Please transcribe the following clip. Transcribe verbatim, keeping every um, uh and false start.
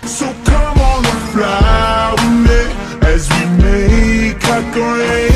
So come on and fly with me as we make like a rain.